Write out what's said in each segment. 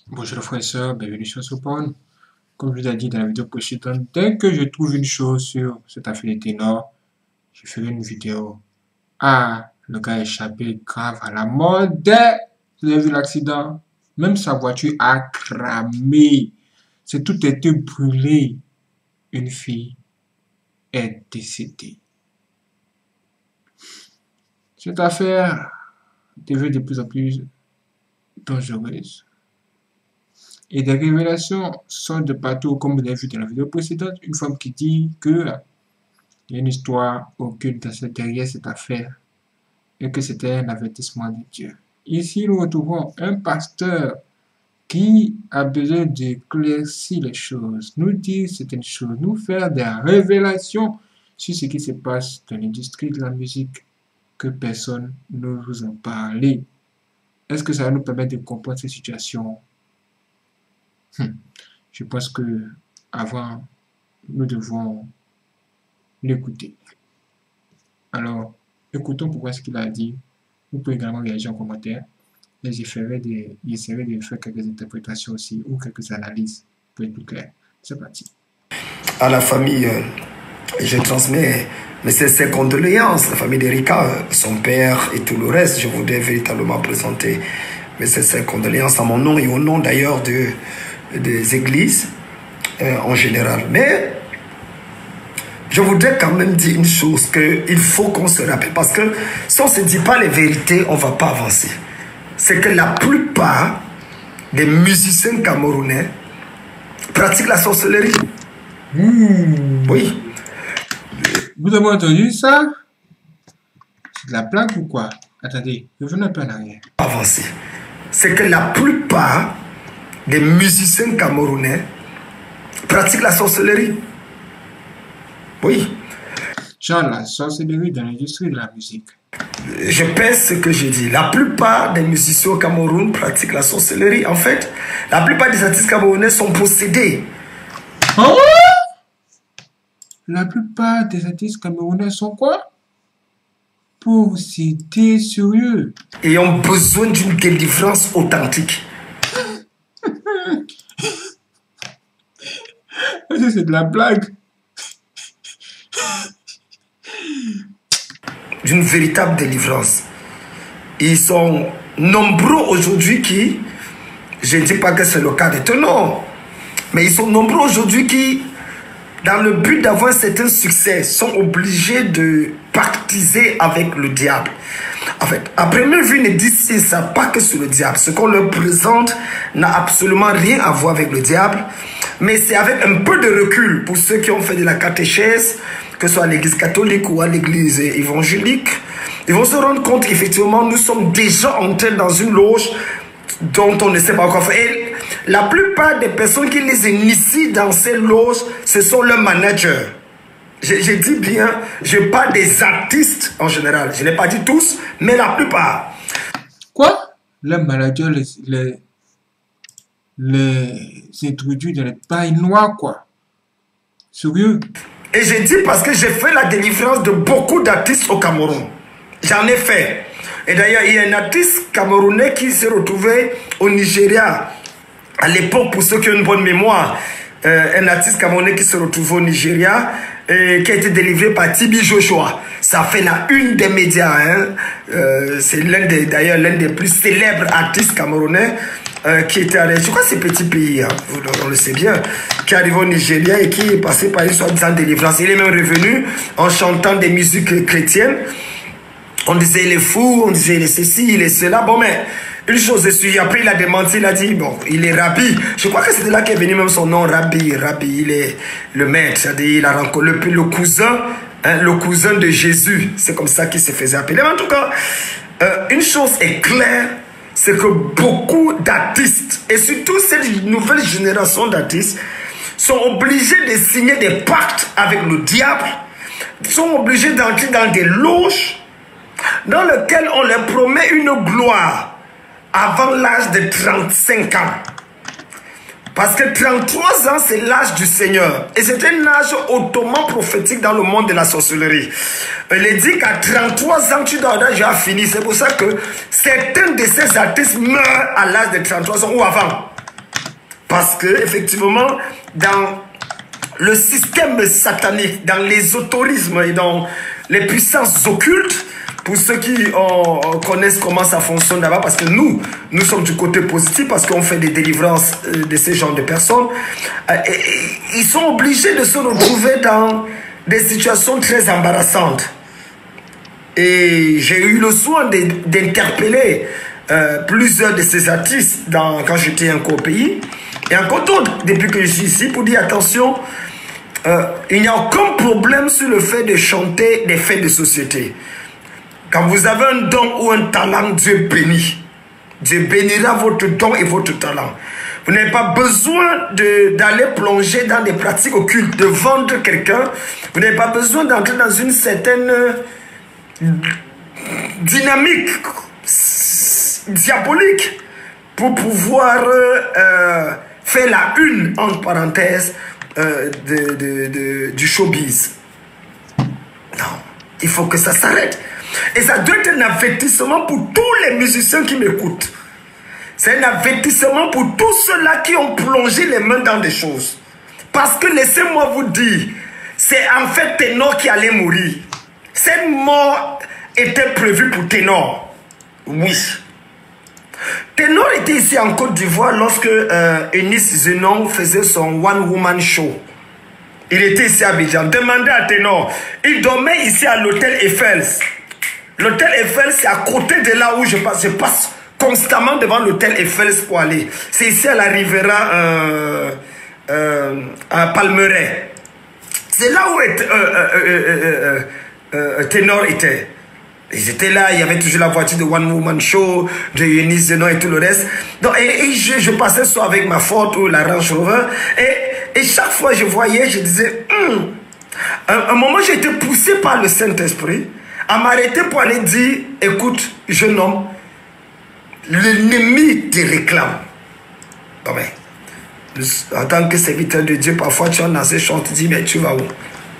Bonjour les frères et sœurs, bienvenue sur Sopone. Comme je vous ai dit dans la vidéo précédente, dès que je trouve une chose sur cette affaire des ténors, je ferai une vidéo. Ah, le gars a échappé grave à la mort. Vous avez vu l'accident? Même sa voiture a cramé. C'est tout été brûlé. Une fille est décédée. Cette affaire devient de plus en plus dangereuse. Et des révélations sortent de partout, comme vous l'avez vu dans la vidéo précédente. Une femme qui dit que il y a une histoire occulte derrière cette affaire et que c'était un avertissement de Dieu. Ici, nous retrouvons un pasteur qui a besoin d'éclaircir les choses, nous dire certaines choses, nous faire des révélations sur ce qui se passe dans l'industrie de la musique que personne ne vous en parle. Est-ce que ça va nous permettre de comprendre cette situation? Je pense que avant, nous devons l'écouter. Alors, écoutons pourquoi ce qu'il a dit. Vous pouvez également réagir en commentaire. Et j'essaierai de faire quelques interprétations aussi ou quelques analyses pour être plus clair. C'est parti. À la famille, je transmets ses condoléances, la famille d'Erika, son père et tout le reste. Je voudrais véritablement présenter ses condoléances à mon nom et au nom d'ailleurs des églises en général. Mais je voudrais quand même dire une chose qu'il faut qu'on se rappelle. Parce que si on ne se dit pas les vérités, on ne va pas avancer. C'est que la plupart des musiciens camerounais pratiquent la sorcellerie. Oui. Vous avez entendu ça? C'est de la blague ou quoi? Attendez, revenez un peu en arrière. Avancer. C'est que la plupart des musiciens camerounais pratiquent la sorcellerie. Oui. Genre la sorcellerie dans l'industrie de la musique. Je pèse ce que j'ai dit. La plupart des musiciens au Cameroun pratiquent la sorcellerie. En fait, la plupart des artistes camerounais sont possédés. Oh! La plupart des artistes camerounais sont quoi? Possédés, sérieux. Et ont besoin d'une délivrance authentique. C'est de la blague. D'une véritable délivrance. Ils sont nombreux aujourd'hui qui, je ne dis pas que c'est le cas de tout, non, mais ils sont nombreux aujourd'hui qui, dans le but d'avoir un certain succès, sont obligés de pactiser avec le diable. En fait, à première vue, ils ne disent ça pas que sur le diable. Ce qu'on leur présente n'a absolument rien à voir avec le diable, mais c'est avec un peu de recul pour ceux qui ont fait de la catéchèse, que ce soit à l'église catholique ou à l'église évangélique. Ils vont se rendre compte qu'effectivement, nous sommes déjà entrés dans une loge dont on ne sait pas quoi faire. Et la plupart des personnes qui les initient dans ces loges, ce sont leurs managers. Je dis bien, je parle des artistes en général. Je n'ai pas dit tous, mais la plupart. Quoi? Les managers les introduisent dans les pailles noires, quoi. Sérieux? Et je dis parce que j'ai fait la délivrance de beaucoup d'artistes au Cameroun. J'en ai fait. Et d'ailleurs, il y a un artiste camerounais qui s'est retrouvé au Nigeria. À l'époque, pour ceux qui ont une bonne mémoire, un artiste camerounais qui s'est retrouvé au Nigeria et qui a été délivré par Tibi Joshua. Ça fait la une des médias. Hein. C'est d'ailleurs l'un des plus célèbres artistes camerounais qui était allé, je crois que c'est petit pays, hein, on le sait bien, qui est arrivé au Nigeria et qui est passé par une soi-disant délivrance. Il est même revenu en chantant des musiques chrétiennes. On disait il est fou, on disait il est ceci, il est cela. Bon, mais une chose est sûre, après il a démenti, il a dit, bon, il est Rabbi. Je crois que c'était là qu'est venu même son nom, Rabbi. Rabbi, il est le maître, c'est-à-dire il a rencontré le cousin de Jésus. C'est comme ça qu'il se faisait appeler. Mais en tout cas, une chose est claire, c'est que beaucoup d'artistes, et surtout cette nouvelle génération d'artistes, sont obligés de signer des pactes avec le diable, sont obligés d'entrer dans des loges dans lesquelles on leur promet une gloire avant l'âge de 35 ans. Parce que 33 ans, c'est l'âge du Seigneur. Et c'est un âge hautement prophétique dans le monde de la sorcellerie. Il est dit qu'à 33 ans, tu dois déjà fini. C'est pour ça que certains de ces artistes meurent à l'âge de 33 ans ou avant. Parce que, effectivement, dans le système satanique, dans l'ésotérisme et dans les puissances occultes, pour ceux qui connaissent comment ça fonctionne là-bas, parce que nous sommes du côté positif, parce qu'on fait des délivrances de ces genres de personnes, ils sont obligés de se retrouver dans des situations très embarrassantes. Et j'ai eu le soin d'interpeller plusieurs de ces artistes quand j'étais encore au pays, et encore d'autres depuis que je suis ici, pour dire attention, il n'y a aucun problème sur le fait de chanter des faits de société. Quand vous avez un don ou un talent, Dieu bénit. Dieu bénira votre don et votre talent. Vous n'avez pas besoin d'aller plonger dans des pratiques occultes, de vendre quelqu'un. Vous n'avez pas besoin d'entrer dans une certaine dynamique diabolique pour pouvoir faire la une, entre parenthèses, du showbiz. Non, il faut que ça s'arrête. Et ça doit être un avertissement pour tous les musiciens qui m'écoutent. C'est un avertissement pour tous ceux-là qui ont plongé les mains dans des choses. Parce que laissez-moi vous dire, c'est en fait Ténor qui allait mourir. Cette mort était prévue pour Ténor. Oui. Ténor était ici en Côte d'Ivoire lorsque Eunice Zenon faisait son One Woman Show. Il était ici à Abidjan. Demandez à Ténor. Il dormait ici à l'hôtel Eiffel. L'hôtel Eiffel, c'est à côté de là où je passe. Je passe constamment devant l'hôtel Eiffel pour aller. C'est ici à la Riviera à Palmeraie. C'est là où Ténor était. Ils étaient là, il y avait toujours la voiture de One Woman Show, de Eunice Zenon et tout le reste. Donc, et je passais soit avec ma Ford ou la Range Rover. Et chaque fois je voyais, je disais, un moment j'ai été poussé par le Saint-Esprit à m'arrêter pour aller dire, écoute, jeune homme, l'ennemi te réclame. Non mais, en tant que serviteur de Dieu, parfois tu as dans ces chants, tu dis, mais tu vas où?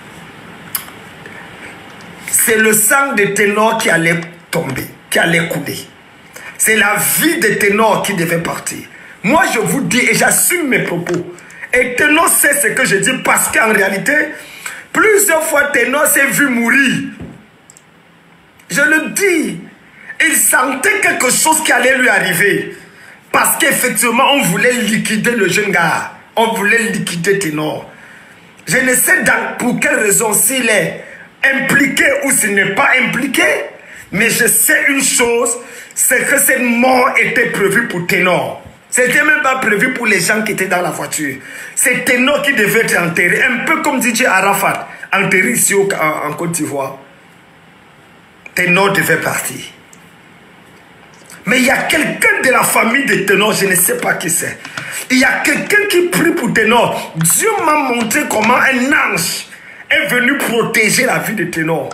C'est le sang de Ténor qui allait tomber, qui allait couler. C'est la vie de Ténor qui devait partir. Moi, je vous dis, et j'assume mes propos, et Ténor sait ce que je dis, parce qu'en réalité, plusieurs fois Ténor s'est vu mourir. Je le dis, il sentait quelque chose qui allait lui arriver. Parce qu'effectivement, on voulait liquider le jeune gars. On voulait liquider Ténor. Je ne sais pour quelle raison, s'il est impliqué ou s'il n'est pas impliqué, mais je sais une chose, c'est que cette mort était prévue pour Ténor. C'était même pas prévu pour les gens qui étaient dans la voiture. C'est Ténor qui devait être enterré, un peu comme DJ Arafat, enterré ici en Côte d'Ivoire. Ténor devait partir. Mais il y a quelqu'un de la famille de Ténor, je ne sais pas qui c'est. Il y a quelqu'un qui prie pour Ténor. Dieu m'a montré comment un ange est venu protéger la vie de Ténor.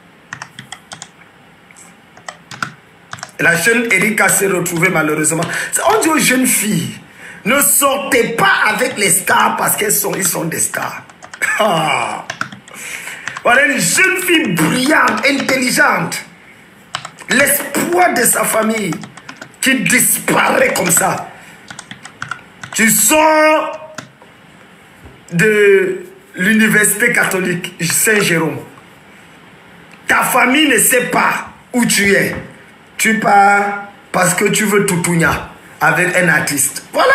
La jeune Erika s'est retrouvée malheureusement. On dit aux jeunes filles, ne sortez pas avec les stars parce qu'ils sont des stars. Ah. Voilà une jeune fille brillante, intelligente. L'espoir de sa famille qui disparaît comme ça. Tu sors de l'université catholique Saint-Jérôme. Ta famille ne sait pas où tu es. Tu pars parce que tu veux toutounia avec un artiste. Voilà.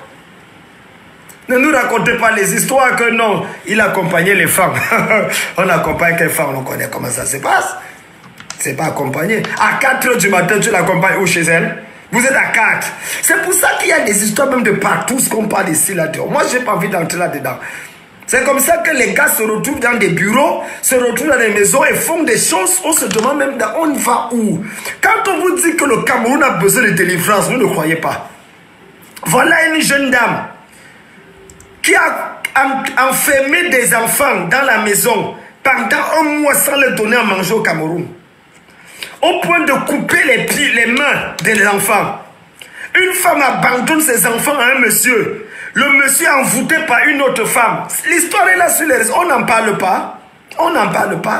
Ne nous racontez pas les histoires que non, il accompagnait les femmes. On accompagne les femmes, on connaît comment ça se passe. C'est pas accompagné. À 4 h du matin, tu l'accompagnes où chez elle? Vous êtes à 4. C'est pour ça qu'il y a des histoires même de partout, ce qu'on parle ici, là-dedans. Moi, j'ai pas envie d'entrer là-dedans. C'est comme ça que les gars se retrouvent dans des bureaux, se retrouvent dans des maisons et font des choses. On se demande même on va où. Quand on vous dit que le Cameroun a besoin de délivrance, vous ne croyez pas. Voilà une jeune dame qui a enfermé des enfants dans la maison pendant 1 mois sans leur donner à manger au Cameroun. Au point de couper les mains des enfants. Une femme abandonne ses enfants à un monsieur. Le monsieur est envoûté par une autre femme. L'histoire est là sur les réseaux. On n'en parle pas. On n'en parle pas.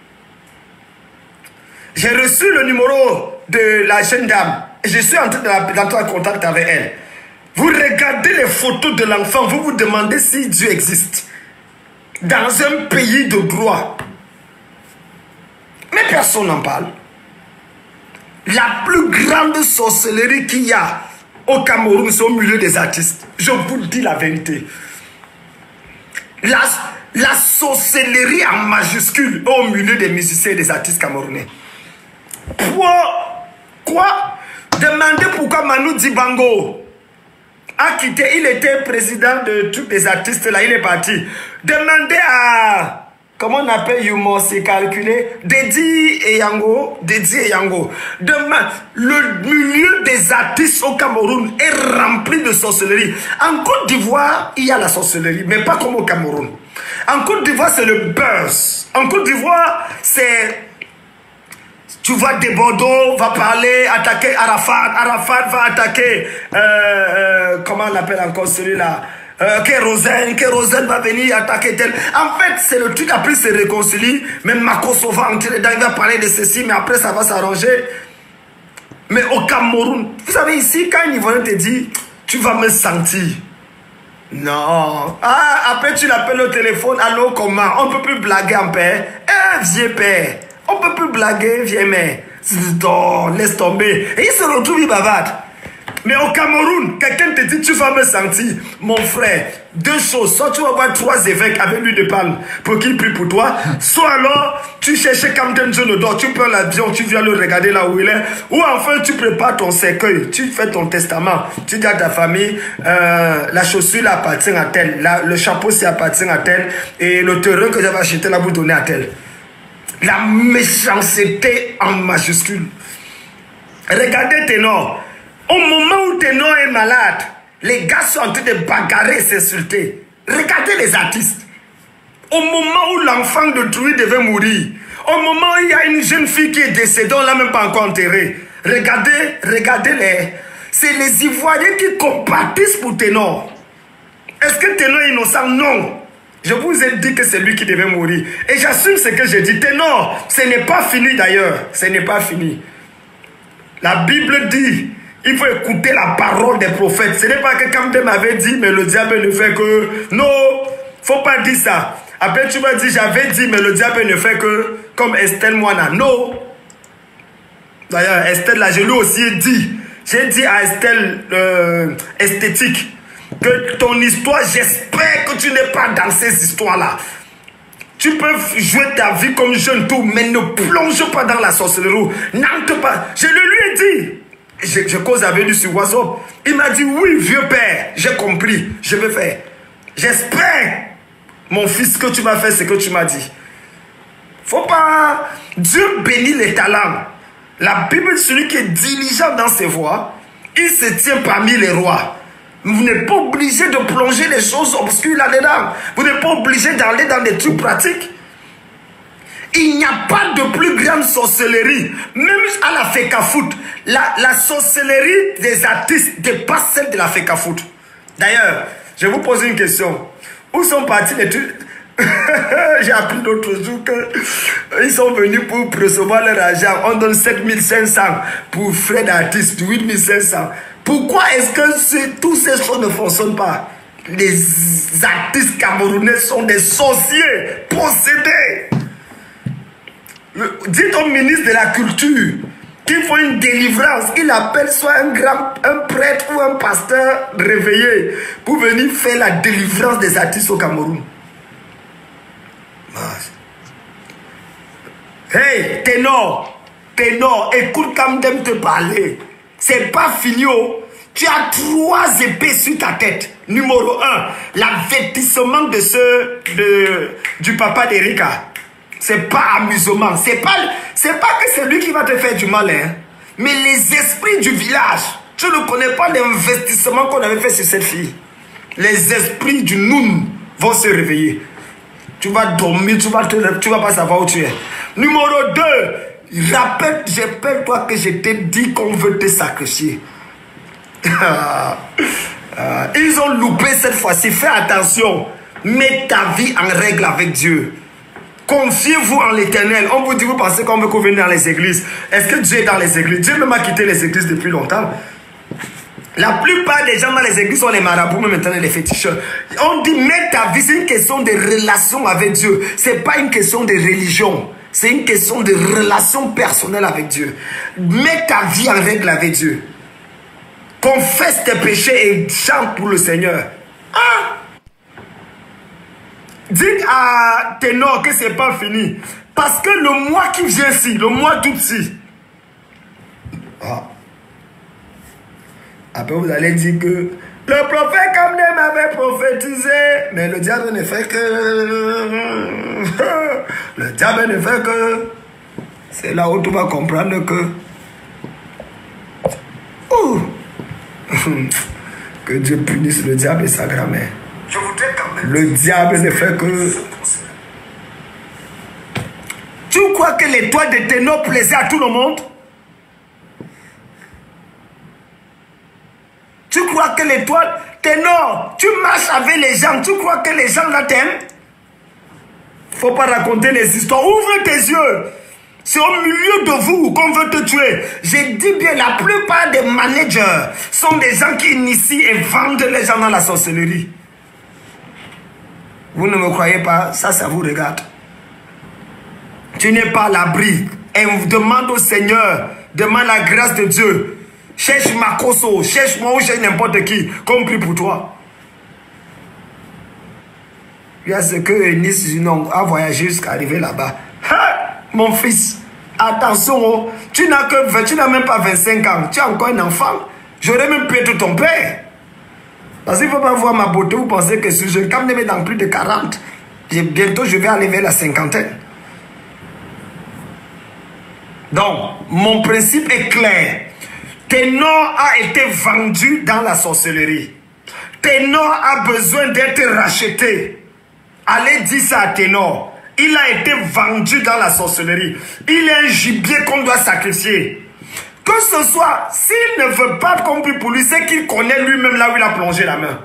J'ai reçu le numéro de la jeune dame. Et je suis en train d'entrer en contact avec elle. Vous regardez les photos de l'enfant, vous vous demandez si Dieu existe. Dans un pays de droit. Mais personne n'en parle. La plus grande sorcellerie qu'il y a au Cameroun, c'est au milieu des artistes. Je vous dis la vérité. La sorcellerie en majuscule au milieu des musiciens et des artistes camerounais. Quoi? Demandez pourquoi Manu Dibango a quitté. Il était président de tous les artistes là, il est parti. Demandez à... Comment on appelle Youmon, c'est calculé. Dédi et Yango. Le milieu des artistes au Cameroun est rempli de sorcellerie. En Côte d'Ivoire, il y a la sorcellerie, mais pas comme au Cameroun. En Côte d'Ivoire, c'est le buzz. En Côte d'Ivoire, c'est... Tu vois, des Bordeaux va parler, attaquer Arafat. Arafat va attaquer... comment on l'appelle encore celui-là? Kérosène va venir attaquer tel. En fait, c'est le truc, après se réconcilie. Même Makoso va entrer dedans, il va parler de ceci, mais après ça va s'arranger. Mais au Cameroun, vous savez ici, quand un Ivoirien te dit, tu vas me sentir. Non. Ah, après tu l'appelles au téléphone, allô, comment? On ne peut plus blaguer en paix. Vieux père. On ne peut plus blaguer, vieux mère. Non, laisse tomber. Et il se retrouve, il bavarde. Mais au Cameroun, quelqu'un te dit, tu vas me sentir. Mon frère, deux choses. Soit tu vas voir 3 évêques avec lui de palme pour qu'il prie pour toi. Soit alors, tu cherches Camden John Odor, tu prends l'avion, tu viens le regarder là où il est. Ou enfin, tu prépares ton cercueil, tu fais ton testament. Tu dis à ta famille, la chaussure appartient à tel, le chapeau appartient à tel, et le terrain que j'avais acheté là, vous donner à tel. La méchanceté en majuscule. Regardez Ténor. Au moment où Ténor est malade, les gars sont en train de bagarrer et s'insulter. Regardez les artistes. Au moment où l'enfant de Trouy devait mourir, au moment où il y a une jeune fille qui est décédée, on ne l'a même pas encore enterrée. Regardez les... C'est les Ivoiriens qui compatissent pour Ténor. Est-ce que Ténor est innocent? Non. Je vous ai dit que c'est lui qui devait mourir. Et j'assume ce que j'ai dit. Ténor, ce n'est pas fini d'ailleurs. Ce n'est pas fini. La Bible dit... Il faut écouter la parole des prophètes. Ce n'est pas que Camden m'avait dit, mais le diable ne fait que... Non, faut pas dire ça. Après, tu m'as dit, j'avais dit, mais le diable ne fait que... Comme Estelle Moana. Non. D'ailleurs, Estelle, là, je lui aussi ai dit. J'ai dit à Estelle esthétique que ton histoire, j'espère que tu n'es pas dans ces histoires-là. Tu peux jouer ta vie comme jeune tout, mais ne plonge pas dans la sorcellerie. N'entre pas. Je le lui ai dit. Je cause avec lui sur WhatsApp. Il m'a dit, oui, vieux père, j'ai compris, je vais faire. J'espère, mon fils, que tu vas faire ce que tu m'as dit. Faut pas... Dieu bénit les talents. La Bible, celui qui est diligent dans ses voies, il se tient parmi les rois. Vous n'êtes pas obligé de plonger les choses obscures là-dedans. Vous n'êtes pas obligé d'aller dans des trucs pratiques. Il n'y a pas de plus grande sorcellerie. Même à la FECAFOOT, la sorcellerie des artistes dépasse celle de la FECAFOOT. D'ailleurs, je vais vous poser une question. Où sont partis les trucs? J'ai appris l'autre jour qu'ils sont venus pour recevoir leur argent. On donne 7500 pour frais d'artiste, 8500. Pourquoi est-ce que toutes ces choses ne fonctionnent pas? Les artistes camerounais sont des sorciers possédés. Dites au ministre de la Culture qu'il faut une délivrance. Il appelle soit un prêtre ou un pasteur réveillé pour venir faire la délivrance des artistes au Cameroun. Hey, Ténor, écoute Camden te parler. C'est pas fini. Tu as 3 épées sur ta tête. Numéro 1, l'avertissement du papa d'Erika. C'est pas amusement. C'est pas que c'est lui qui va te faire du mal, hein. Mais les esprits du village, tu ne connais pas l'investissement qu'on avait fait sur cette fille. Les esprits du Noun vont se réveiller. Tu vas dormir, tu vas pas savoir où tu es. Numéro 2, rappelle-toi que je t'ai dit qu'on veut te sacrifier. Ils ont loupé cette fois-ci. Fais attention. Mets ta vie en règle avec Dieu. Confiez-vous en l'Éternel. On vous dit, vous pensez qu'on veut qu'on vienne dans les églises. Est-ce que Dieu est dans les églises? Dieu même a quitté les églises depuis longtemps. La plupart des gens dans les églises sont les marabouts, mais maintenant les féticheurs. On dit, mets ta vie, c'est une question de relation avec Dieu. Ce n'est pas une question de religion. C'est une question de relation personnelle avec Dieu. Mets ta vie en règle avec Dieu. Confesse tes péchés et chante pour le Seigneur. Ah! Dites à Ténor que ce n'est pas fini. Parce que le mois qui vient ici, le mois d'août-ci, après vous allez dire que le prophète Kamné m'avait prophétisé, mais le diable ne fait que... le diable ne fait que... C'est là où tu vas comprendre que... que Dieu punisse le diable et sa grand-mère. Le diable ne fait que... Tu crois que l'étoile de Ténor plaisait à tout le monde? Tu crois que l'étoile... Ténor, tu marches avec les gens, tu crois que les gens là t'aiment? Faut pas raconter les histoires. Ouvre tes yeux. C'est au milieu de vous qu'on veut te tuer. J'ai dit bien, la plupart des managers sont des gens qui initient et vendent les gens dans la sorcellerie. Vous ne me croyez pas? Ça vous regarde. Tu n'es pas à l'abri. Et demande au Seigneur, demande la grâce de Dieu. Cherche Makoso, cherche moi ou cherche n'importe qui, qu'on prie pour toi. Il y a ce que Nice a voyagé jusqu'à arriver là-bas. Mon fils, attention, tu n'as même pas 25 ans, tu es encore un enfant. J'aurais même pu être ton père. Parce qu'il ne faut pas voir ma beauté, vous pensez que si je quand même dans plus de 40, bientôt je vais aller vers la cinquantaine. Donc, mon principe est clair. Ténor a été vendu dans la sorcellerie. Ténor a besoin d'être racheté. Allez dire ça à Ténor. Il a été vendu dans la sorcellerie. Il est un gibier qu'on doit sacrifier. Que ce soit, s'il ne veut pas qu'on prie pour lui, c'est qu'il connaît lui-même là où il a plongé la main.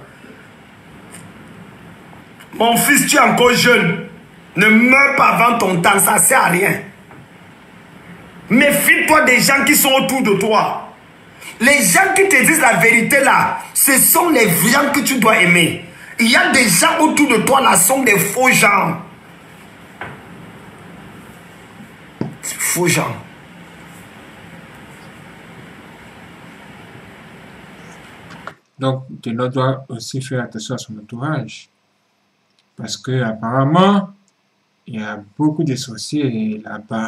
Mon fils, tu es encore jeune. Ne meurs pas avant ton temps, ça ne sert à rien. Méfie-toi des gens qui sont autour de toi. Les gens qui te disent la vérité là, ce sont les gens que tu dois aimer. Il y a des gens autour de toi là, sont des faux gens. Faux gens. Donc, Ténor doit aussi faire attention à son entourage. Parce que apparemment, il y a beaucoup de sorciers là-bas.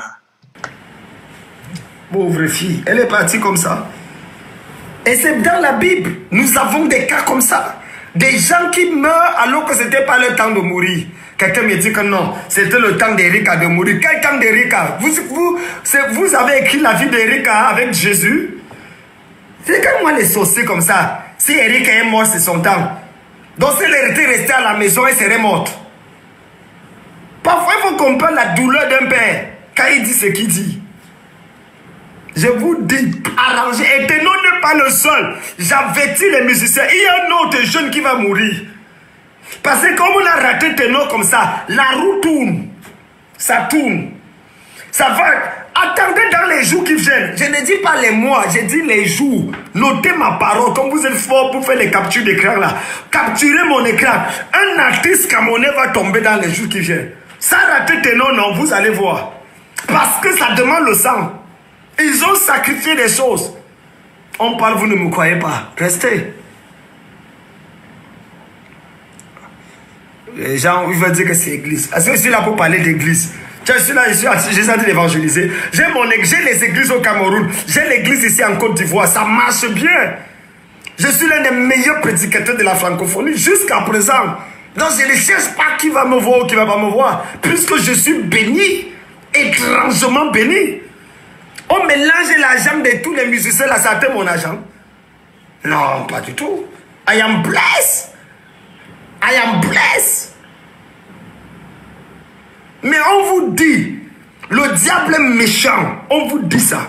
Pauvre fille, elle est partie comme ça. Et c'est dans la Bible. Nous avons des cas comme ça. Des gens qui meurent alors que ce n'était pas le temps de mourir. Quelqu'un me dit que non, c'était le temps d'Erika de mourir. Quel temps d'Erika? Vous avez écrit la vie d'Erika avec Jésus? C'est comme moi les sorciers comme ça. Si Erika est mort, c'est son temps. Donc si elle était restée à la maison, elle serait morte. Parfois, il faut comprendre la douleur d'un père quand il dit ce qu'il dit. Je vous dis, arrangez. Et Ténor n'est pas le seul. J'avertis les musiciens. Il y a un autre jeune qui va mourir. Parce que comme on a raté Ténor comme ça, la roue tourne. Ça tourne. Ça va. Attendez dans les jours qui viennent. Je ne dis pas les mois, je dis les jours. Notez ma parole. Comme vous êtes fort pour faire les captures d'écran là. Capturez mon écran. Un artiste camerounais va tomber dans les jours qui viennent. Ça raté Ténor, non, vous allez voir. Parce que ça demande le sang. Ils ont sacrifié des choses. On parle, vous ne me croyez pas. Restez. Les gens, ils veulent dire que c'est église. Est-ce que je suis là pour parler d'église? Je suis là, j'ai essayé d'évangéliser. J'ai les églises au Cameroun. J'ai l'église ici en Côte d'Ivoire. Ça marche bien. Je suis l'un des meilleurs prédicateurs de la francophonie jusqu'à présent. Donc je ne cherche pas qui va me voir ou qui ne va pas me voir. Puisque je suis béni, étrangement béni. On mélange l'argent de tous les musiciens là, ça atteint mon argent. Non, pas du tout. I am blessed. I am blessed. Mais on vous dit, le diable est méchant. On vous dit ça.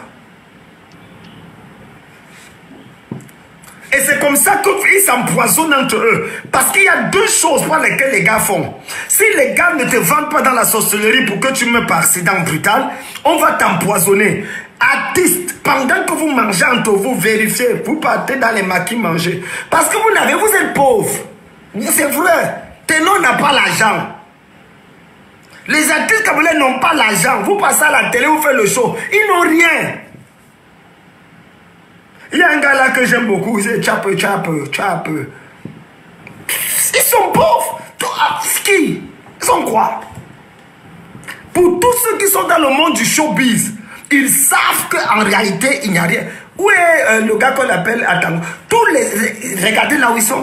Et c'est comme ça qu'ils s'empoisonnent entre eux. Parce qu'il y a deux choses pour lesquelles les gars font. Si les gars ne te vendent pas dans la sorcellerie pour que tu meurs par accident brutal, on va t'empoisonner. Artistes, pendant que vous mangez entre vous, vérifiez, vous partez dans les maquis manger. Parce que vous êtes pauvre. C'est vrai. Ténor n'a pas l'argent. Les artistes camerounais n'ont pas l'argent. Vous passez à la télé, vous faites le show. Ils n'ont rien. Il y a un gars là que j'aime beaucoup, c'est Chap. Ils sont pauvres. Ski. Ils sont quoi? Pour tous ceux qui sont dans le monde du showbiz, ils savent qu'en réalité, il n'y a rien. Où est le gars qu'on appelle Atango? Regardez là où ils sont.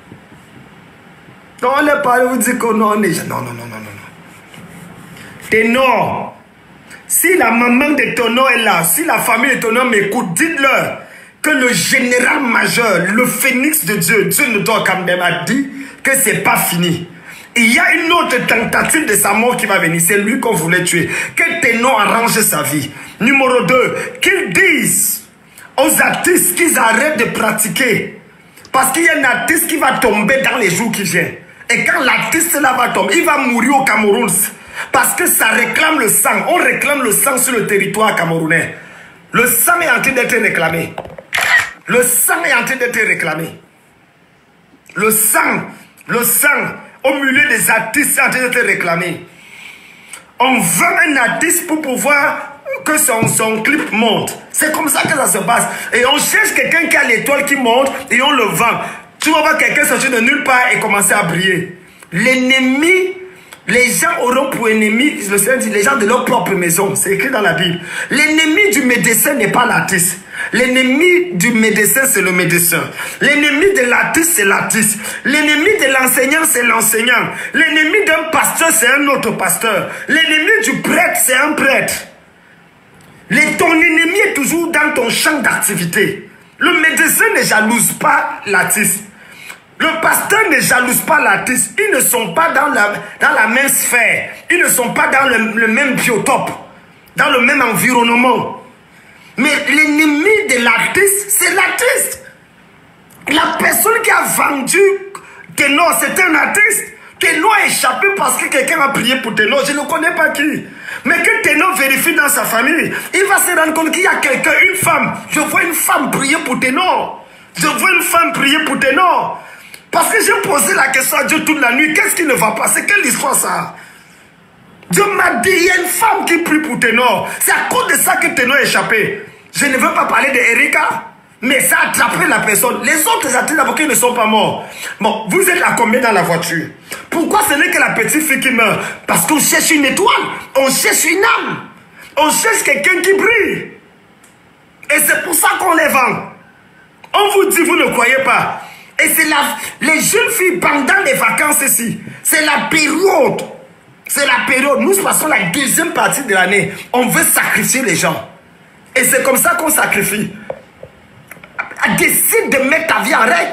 Non, on n'est pas, vous dites que non, on est... Non. Ténor. Si la maman de Ténor est là, si la famille de Ténor m'écoute, dites-leur que le général majeur, le phénix de Dieu, Dieu ne doit quand même a dit que c'est pas fini. Il y a une autre tentative de sa mort qui va venir. C'est lui qu'on voulait tuer. Que Ténor arrange sa vie. Numéro 2, qu'ils disent aux artistes qu'ils arrêtent de pratiquer. Parce qu'il y a un artiste qui va tomber dans les jours qui viennent. Et quand l'artiste là va tomber, il va mourir au Cameroun. Parce que ça réclame le sang. On réclame le sang sur le territoire camerounais. Le sang est en train d'être réclamé. Le sang est en train d'être réclamé. Le sang au milieu des artistes est en train d'être réclamé. On veut un artiste pour pouvoir que son clip monte. C'est comme ça que ça se passe. Et on cherche quelqu'un qui a l'étoile qui monte et on le vend. Tu vas voir quelqu'un sortir de nulle part et commencer à briller. L'ennemi, les gens auront pour ennemi, le Seigneur dit, les gens de leur propre maison. C'est écrit dans la Bible. L'ennemi du médecin n'est pas l'artiste. L'ennemi du médecin, c'est le médecin. L'ennemi de l'artiste, c'est l'artiste. L'ennemi de l'enseignant, c'est l'enseignant. L'ennemi d'un pasteur, c'est un autre pasteur. L'ennemi du prêtre, c'est un prêtre. Ton ennemi est toujours dans ton champ d'activité. Le médecin ne jalouse pas l'artiste. Le pasteur ne jalouse pas l'artiste. Ils ne sont pas dans la même sphère. Ils ne sont pas dans le même biotope, dans le même environnement. Mais l'ennemi de l'artiste, c'est l'artiste. La personne qui a vendu Ténor, c'est un artiste. Ténor a échappé parce que quelqu'un a prié pour Ténor. Je ne connais pas qui. Mais que Ténor vérifie dans sa famille, il va se rendre compte qu'il y a quelqu'un, une femme. Je vois une femme prier pour Ténor. Je vois une femme prier pour Ténor. Parce que j'ai posé la question à Dieu toute la nuit. Qu'est-ce qui ne va pas? C'est quelle histoire ça? Dieu m'a dit, il y a une femme qui prie pour Ténor. C'est à cause de ça que Ténor a échappé. Je ne veux pas parler d'Erika, mais ça a attrapé la personne. Les autres artistes avocats ne sont pas morts. Bon, vous êtes à combien dans la voiture? Pourquoi ce n'est que la petite fille qui meurt? Parce qu'on cherche une étoile, on cherche une âme, on cherche quelqu'un qui brille. Et c'est pour ça qu'on les vend. On vous dit, vous ne croyez pas. Et c'est les jeunes filles pendant les vacances ici. C'est la période. C'est la période. Nous passons la deuxième partie de l'année. On veut sacrifier les gens. Et c'est comme ça qu'on sacrifie. Décide de mettre ta vie en règle.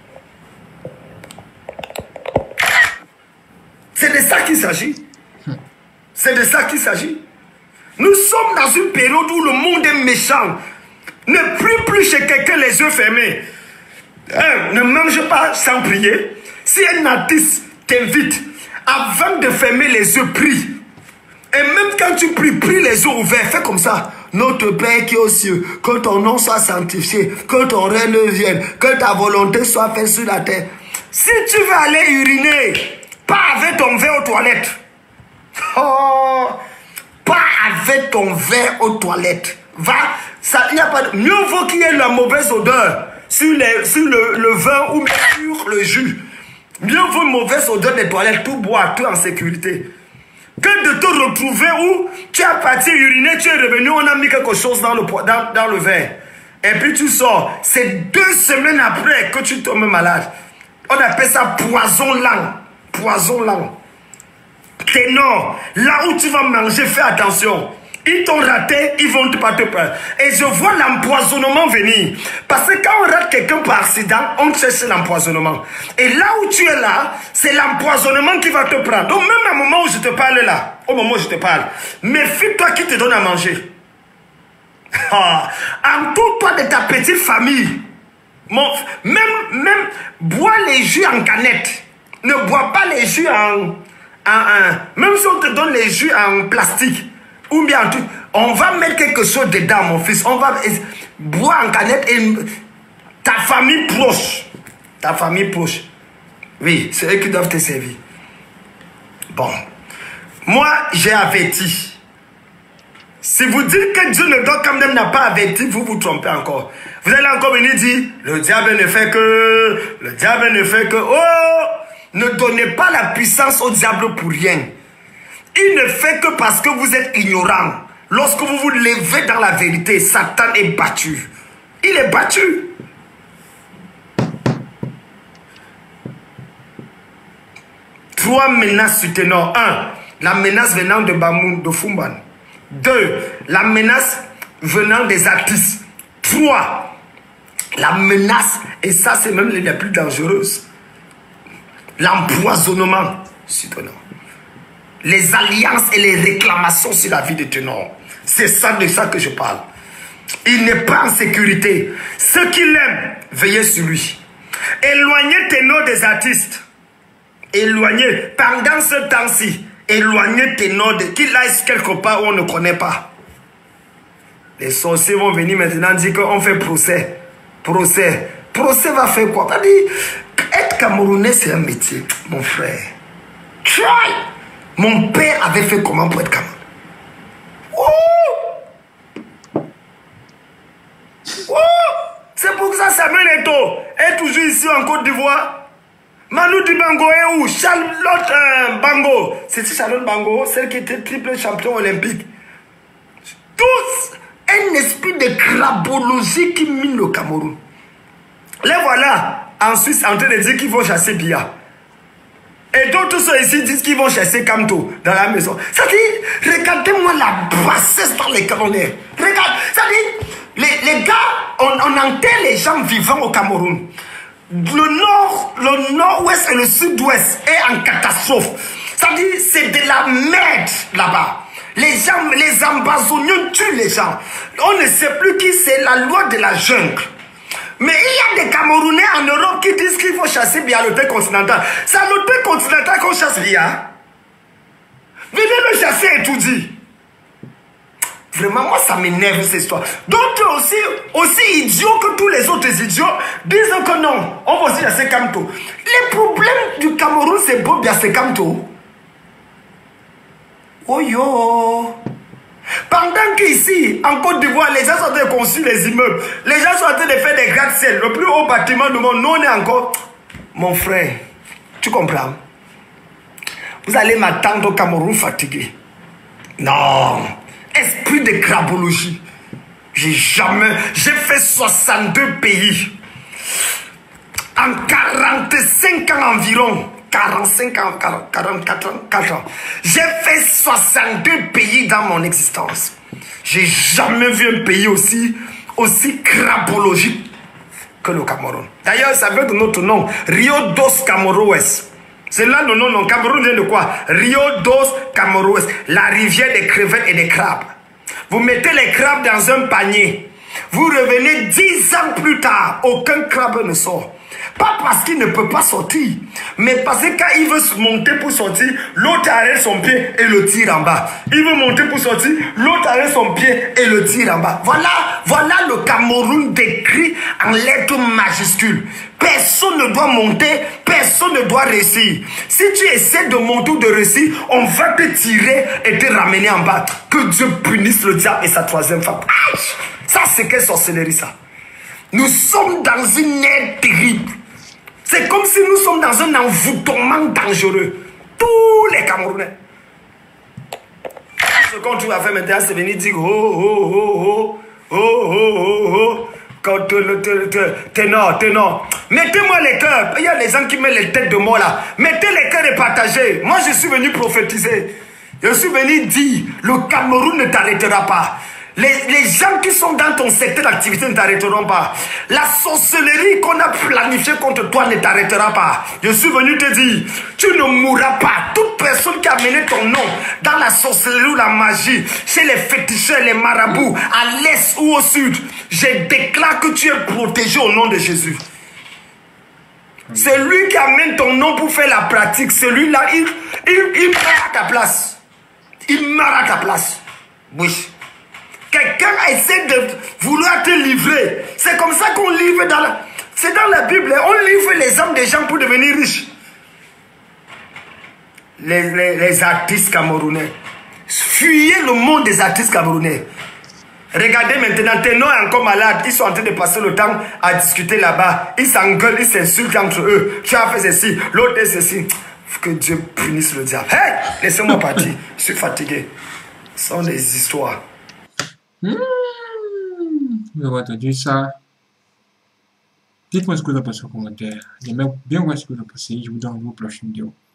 C'est de ça qu'il s'agit. C'est de ça qu'il s'agit. Nous sommes dans une période où le monde est méchant. Ne prie plus chez quelqu'un les yeux fermés. Ne mange pas sans prier. Si un artiste t'invite, avant de fermer les yeux, prie. Et même quand tu pries, prie les yeux ouverts. Fais comme ça. Notre Père qui est aux cieux, que ton nom soit sanctifié, que ton règne vienne, que ta volonté soit faite sur la terre. Si tu veux aller uriner, pas avec ton verre aux toilettes. Oh, pas avec ton verre aux toilettes. Va, ça, y a pas de, mieux vaut qu'il y ait la mauvaise odeur sur le vin ou sur le jus. Mieux vaut une mauvaise odeur des toilettes, tout boire, tout en sécurité. Que de te retrouver où tu as parti uriner, tu es revenu, on a mis quelque chose dans le verre. Et puis tu sors. C'est 2 semaines après que tu tombes malade. On appelle ça poison lent. Poison lent. Ténor, là où tu vas manger, fais attention. Ils t'ont raté, ils vont pas te prendre. Et je vois l'empoisonnement venir. Parce que quand on rate quelqu'un par accident, on cherche l'empoisonnement. Et là où tu es là, c'est l'empoisonnement qui va te prendre. Donc même au moment où je te parle là, au moment où je te parle, méfie-toi qui te donne à manger. Entoure-toi de ta petite famille. Même bois les jus en canette. Ne bois pas les jus même si on te donne les jus en plastique. Ou bien On va mettre quelque chose dedans, mon fils. On va boire en canette et ta famille proche. Ta famille proche. Oui, c'est eux qui doivent te servir. Bon. Moi, j'ai averti. Si vous dites que Dieu ne doit quand même n'a pas averti, vous vous trompez encore. Vous allez encore venir dire, le diable ne fait que, le diable ne fait que, oh, ne donnez pas la puissance au diable pour rien. Il ne fait que parce que vous êtes ignorant. Lorsque vous vous levez dans la vérité, Satan est battu. Il est battu. Trois menaces sur ténor. 1. La menace venant de Bamoun, de Fumban. 2. La menace venant des artistes. 3. La menace, et ça c'est même la plus dangereuse, l'empoisonnement sur ténor. Les alliances et les réclamations sur la vie de ténor. C'est ça de ça que je parle. Il n'est pas en sécurité. Ceux qui l'aiment, veillez sur lui. Éloignez ténor des artistes. Éloignez, pendant ce temps-ci, éloignez ténor qu'il aille quelque part où on ne connaît pas. Les sorciers vont venir maintenant dire qu'on fait procès. Procès. Procès va faire quoi? Être Camerounais, c'est un métier, mon frère. Try. Mon père avait fait comment pour être Camerounais? C'est pour ça que Samuel Eto'o est toujours ici en Côte d'Ivoire. Manu Dibango est où? Charlotte Bango. C'est Charlotte Bango, celle qui était triple champion olympique. Tous un esprit de crabologie qui mine le Cameroun. Les voilà en Suisse en train de dire qu'ils vont chasser Biya. Et d'autres sont ici disent qu'ils vont chasser Kamto dans la maison. Ça dit, regardez-moi la bassesse dans les Camerounais. Regarde, ça dit, les gars, on enterre les gens vivants au Cameroun. Le nord-ouest et le sud-ouest est en catastrophe. Ça dit, c'est de la merde là-bas. Les gens, les Ambazoniens tuent les gens. On ne sait plus qui c'est, la loi de la jungle. Mais il y a des Camerounais en Europe qui disent qu'il faut chasser bien l'hôtel continental. C'est à l'hôtel continental qu'on chasse bien. Venez le chasser et tout dit. Vraiment, moi, ça m'énerve cette histoire. D'autres aussi idiots que tous les autres idiots disent que non, on va aussi chasser Kamto. Les problèmes du Cameroun, c'est beau bien, c'est Kamto. Oh yo! Pendant qu'ici, en Côte d'Ivoire, les gens sont en train de construire les immeubles, les gens sont en train de faire des gratte-ciel, le plus haut bâtiment du monde, nous on est encore... Mon frère, tu comprends? Vous allez m'attendre au Cameroun fatigué. Non! Esprit de crabologie. J'ai fait 62 pays. En 45 ans environ. 45 ans, 44 ans. J'ai fait 62 pays dans mon existence. J'ai jamais vu un pays aussi crabologique que le Cameroun. D'ailleurs, ça veut de notre nom, Rio dos Cameroes. C'est là le nom, non. Cameroun vient de quoi? Rio dos Cameroes, la rivière des crevettes et des crabes. Vous mettez les crabes dans un panier. Vous revenez 10 ans plus tard, aucun crabe ne sort. Pas parce qu'il ne peut pas sortir, mais parce que quand il veut monter pour sortir, l'autre arrête son pied et le tire en bas. Il veut monter pour sortir, l'autre arrête son pied et le tire en bas. Voilà le Cameroun décrit en lettres majuscules. Personne ne doit monter, personne ne doit réussir. Si tu essaies de monter ou de réussir, on va te tirer et te ramener en bas. Que Dieu punisse le diable et sa troisième femme. Aïe! Ça, c'est quelle sorcellerie, ça? Nous sommes dans une ère terrible. C'est comme si nous sommes dans un envoûtement dangereux. Tous les Camerounais. Ce qu'on va faire maintenant, c'est venir dire quand ténor. Mettez-moi les cœurs. Il y a des gens qui mettent les têtes de mort là. Mettez les cœurs et partagez. Moi, je suis venu prophétiser. Je suis venu dire, le Cameroun ne t'arrêtera pas. Les gens qui sont dans ton secteur d'activité ne t'arrêteront pas. La sorcellerie qu'on a planifiée contre toi ne t'arrêtera pas. Je suis venu te dire, tu ne mourras pas. Toute personne qui a mené ton nom dans la sorcellerie ou la magie, chez les féticheurs, les marabouts, à l'est ou au sud, je déclare que tu es protégé au nom de Jésus. C'est lui qui amène ton nom pour faire la pratique. Celui-là, il meurt à ta place. Il meurt à ta place. Oui. Quelqu'un essaie de vouloir te livrer. C'est comme ça qu'on livre dans la... C'est dans la Bible. On livre les âmes des gens pour devenir riches. Les artistes camerounais. Fuyez le monde des artistes camerounais. Regardez maintenant, Ténor est encore malade. Ils sont en train de passer le temps à discuter là-bas. Ils s'engueulent, ils s'insultent entre eux. Tu as fait ceci, l'autre est ceci. Que Dieu punisse le diable. Hey, laissez-moi partir. Je suis fatigué. Ce sont des histoires. Vous avez entendu ça? Dites-moi ce que vous en pensez en commentaire. J'aimerais bien voir ce que vous en pensez. Je vous donne une prochaine vidéo.